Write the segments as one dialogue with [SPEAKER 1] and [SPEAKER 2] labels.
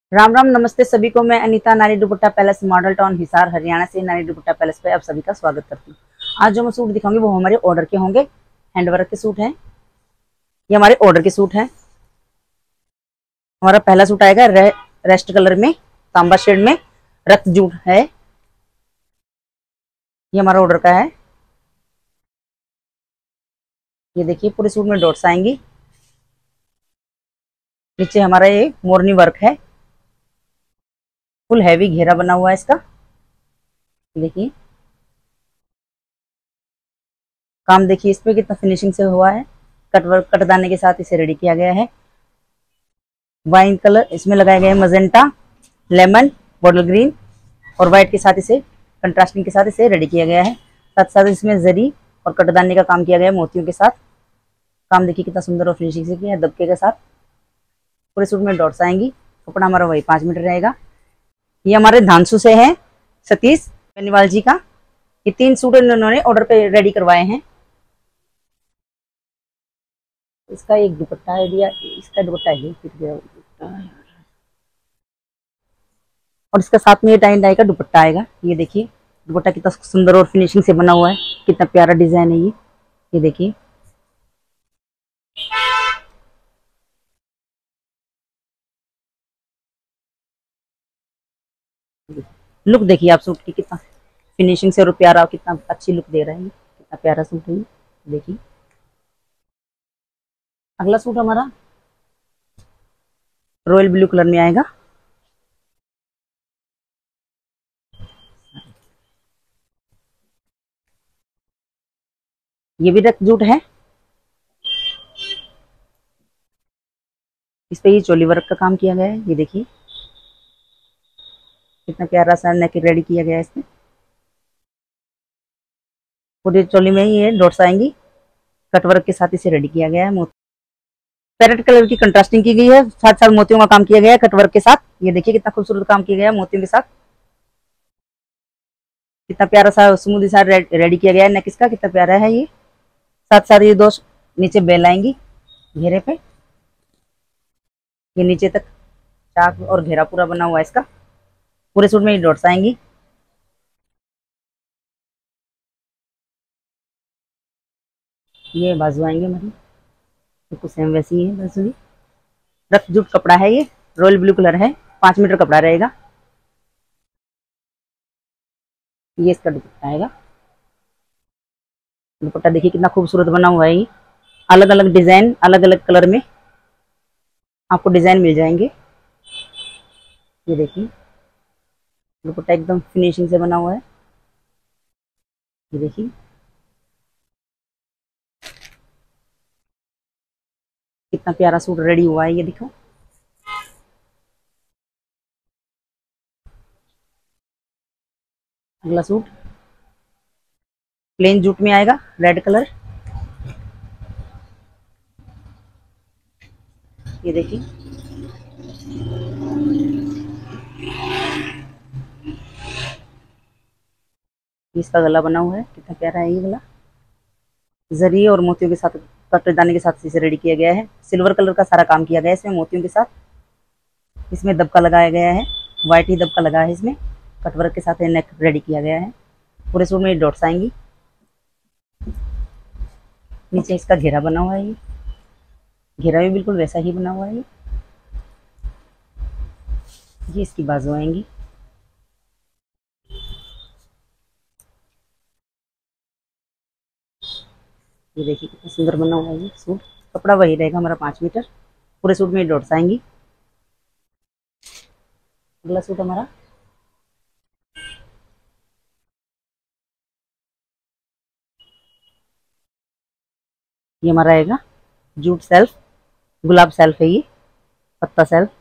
[SPEAKER 1] राम राम नमस्ते सभी को। मैं Anita Nari Dupatta palace model town Hisar Haryana से नारी दुपट्टा पैलेस पे आप सभी का स्वागत करती हूँ। आज जो मैं सूट दिखाऊंगी वो हमारे ऑर्डर के होंगे। हैंडवर्क के सूट हैं, ये हमारे ऑर्डर के सूट हैं। हमारा पहला सूट आएगा रेस्ट कलर में, तांबा शेड में, रक्त जूट है। ये हमारा ऑर्डर का है। ये देखिए पूरे सूट में डॉट्स आएंगी। नीचे हमारा ये मोरनी वर्क है, फुल हैवी घेरा बना हुआ है इसका। देखिए काम देखिए इस पे कितना फिनिशिंग से हुआ है। कटवर्क कटदाने के साथ इसे रेडी किया गया है। वाइन कलर इसमें लगाए गए हैं, मजेंटा, लेमन, बॉटल ग्रीन और व्हाइट के साथ इसे कंट्रास्टिंग के साथ इसे रेडी किया गया है। साथ साथ इसमें जरी और कटदाने का काम किया गया है मोतियों के साथ। काम देखिए कितना सुंदर और फिनिशिंग से किया है दबके के साथ। पूरे सूट में डॉट्स आएंगी। कपड़ा हमारा वही 5 मीटर रहेगा। ये हमारे धानसू से है, सतीश बेनीवाल जी का। ये 3 सूट इन्होंने ऑर्डर पे रेडी करवाए हैं। इसका एक दुपट्टा है दिया, इसका दुपट्टा है फिर गया और इसका साथ में ये टाई डाई का दुपट्टा आएगा। ये देखिए दुपट्टा कितना सुंदर और फिनिशिंग से बना हुआ है, कितना प्यारा डिजाइन है ये देखिए। लुक देखिए आप सूट की कितना फिनिशिंग से और प्यारा, कितना अच्छी लुक दे रहा है। कितना प्यारा सूट है ये देखिए। अगला सूट हमारा रॉयल ब्लू कलर में आएगा। ये भी रक्त जूट है। इस पे ये चोली वर्क का काम किया गया है। ये देखिए कितना प्यारा सा नेक रेडी किया गया है इसमें। पूरी चोली में ये डॉट्स आएंगी। कटवर्क के साथ इसे रेडी किया गया है। पैरेट कलर की कंट्रास्टिंग की गई है, साथ साथ मोतियों का काम किया गया है कटवर्क के साथ। ये देखिए कितना खूबसूरत काम किया गया है मोतियों के साथ। कितना प्यारा सा स्मूथ सा रेडी किया गया है नेक इसका, कितना प्यारा है ये। साथ साथ ये 2 नीचे बेल आएंगी घेरे पे। ये नीचे तक चाक और घेरा पूरा बना हुआ है इसका। पूरे सूट में ये डॉट्स आएंगी। ये बाजू आएंगे हमारी, बिल्कुल सेम वैसी ही है बाजू भी। रफ जूट कपड़ा है ये, रॉयल ब्लू कलर है, 5 मीटर कपड़ा रहेगा। ये इसका दुपट्टा आएगा। दुपट्टा देखिए कितना खूबसूरत बना हुआ है ये। अलग अलग डिजाइन, अलग अलग कलर में आपको डिजाइन मिल जाएंगे। ये देखिए दुपट्टा एकदम फिनिशिंग से बना हुआ है। ये देखिए कितना प्यारा सूट रेडी हुआ है, ये देखो। अगला सूट प्लेन जूट में आएगा, रेड कलर। ये देखिए इसका गला बना हुआ है, कितना प्यारा है ये गला। जरी और मोतियों के साथ, कटदाने के साथ इसे रेडी किया गया है। सिल्वर कलर का सारा काम किया गया है इसमें मोतियों के साथ। इसमें दबका लगाया गया है, व्हाइट ही दबका लगा है इसमें। कटवर्क के साथ नेक रेडी किया गया है। पूरे सूट में डॉट्स आएंगी। नीचे इसका घेरा बना हुआ है, ये घेरा भी बिल्कुल वैसा ही बना हुआ है। ये इसकी बाजू आएंगी। ये देखिए कितना सुंदर बना हुआ है ये सूट। कपड़ा वही रहेगा हमारा 5 मीटर। पूरे सूट में डॉट्स आएंगी। अगला सूट हमारा ये हमारा आएगा जूट सेल्फ, गुलाब सेल्फ है ये, पत्ता सेल्फ।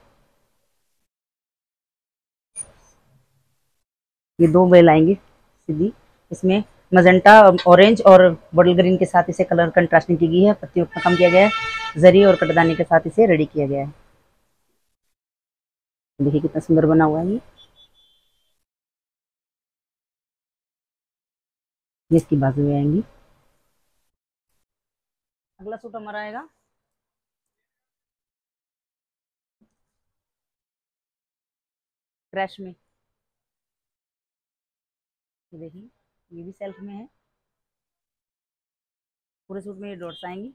[SPEAKER 1] ये 2 बेल आएंगे सीधी। इसमें मजेंटा, ऑरेंज और बॉटल ग्रीन के साथ इसे कलर कंट्रास्टिंग की गई है। पत्तियों का काम किया गया है, जरी और कटदाने के साथ इसे रेडी किया गया है। देखिए कितना सुंदर बना हुआ है ये इसकी बाजू में आएंगी। अगला सूट हमारा आएगा क्रैश में। ये देखिए, ये भी सेल्फ में है। पूरे सूट में ये डॉट्स आएंगी।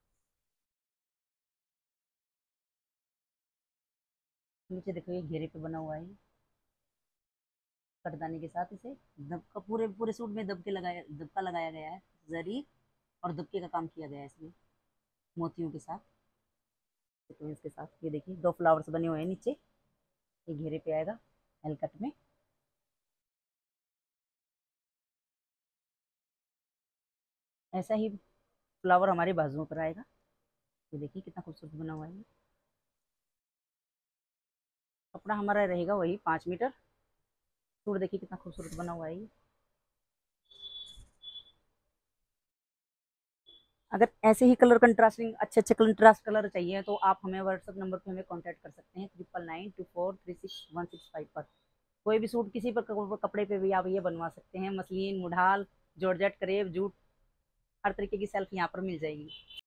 [SPEAKER 1] नीचे देखो, ये घेरे पे बना हुआ है, कटदाने के साथ इसे दबका, पूरे पूरे सूट में दबका लगाया गया है। जरी और दबके का काम किया गया है इसमें, मोतियों के साथ, सीक्वेंस के साथ। ये देखिए, 2 फ्लावर्स बने हुए हैं नीचे। ये घेरे पे आएगा एल कट में। ऐसा ही फ्लावर हमारे बाजुओं पर आएगा। ये देखिए कितना खूबसूरत बना हुआ है ये। कपड़ा हमारा रहेगा वही 5 मीटर। सूट देखिए कितना खूबसूरत बना हुआ है ये। अगर ऐसे ही कलर कंट्रास्टिंग अच्छे अच्छे कंट्रास्ट कलर चाहिए तो आप हमें व्हाट्सएप नंबर पे हमें कांटेक्ट कर सकते हैं, 9992436165 पर। कोई भी सूट किसी पर कपड़े पे भी आप ये बनवा सकते हैं। मसलिन, मुढाल, जॉर्जेट, करेब, जूट, हर तरीके की सेल्फ यहाँ पर मिल जाएगी।